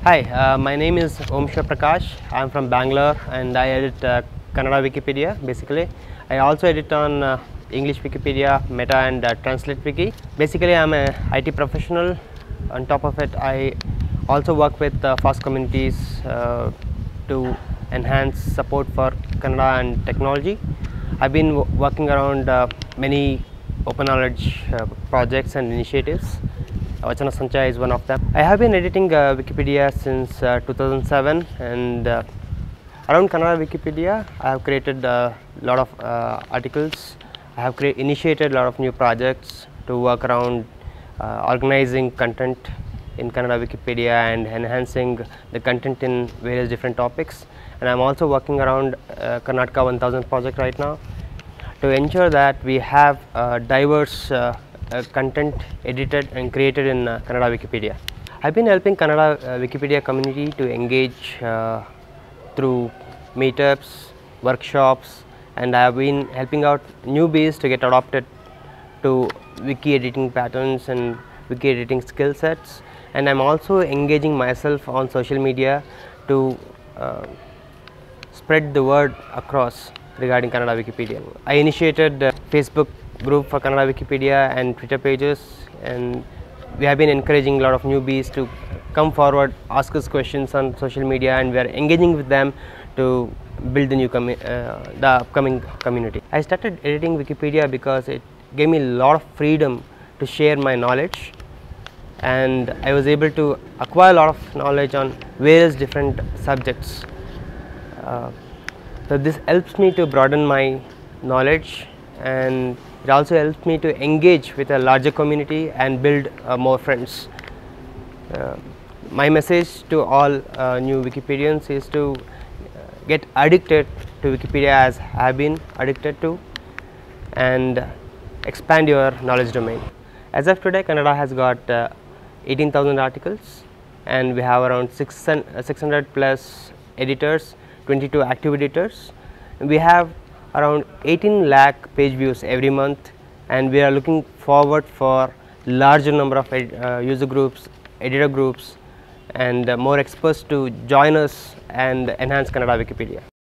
Hi, my name is Om Shiva Prakash. I am from Bangalore and I edit Kannada Wikipedia basically. I also edit on English Wikipedia, Meta and Translate Wiki. Basically I am a IT professional. On top of it I also work with FAST communities to enhance support for Kannada and technology. I have been working around many open knowledge projects and initiatives. Vachana Sanchaya is one of them. I have been editing Wikipedia since 2007 and around Kannada Wikipedia I have created a lot of articles. I have initiated a lot of new projects to work around organizing content in Kannada Wikipedia and enhancing the content in various different topics. And I am also working around Karnataka 1000 project right now to ensure that we have diverse content edited and created in Kannada Wikipedia. I have been helping Kannada Wikipedia community to engage through meetups, workshops, and I have been helping out newbies to get adopted to wiki editing patterns and wiki editing skill sets, and I am also engaging myself on social media to spread the word across regarding Kannada Wikipedia. I initiated Facebook group for Kannada Wikipedia and Twitter pages, and we have been encouraging a lot of newbies to come forward, ask us questions on social media, and we are engaging with them to build the new the upcoming community. I started editing Wikipedia because it gave me a lot of freedom to share my knowledge, and I was able to acquire a lot of knowledge on various different subjects. So this helps me to broaden my knowledge, and it also helps me to engage with a larger community and build more friends. My message to all new Wikipedians is to get addicted to Wikipedia as I have been addicted to, and expand your knowledge domain. As of today, Kannada has got 18,000 articles, and we have around 600 plus editors, 22 active editors. We have around 18 lakh page views every month, and we are looking forward for larger number of user groups, editor groups, and more experts to join us and enhance Kannada Wikipedia.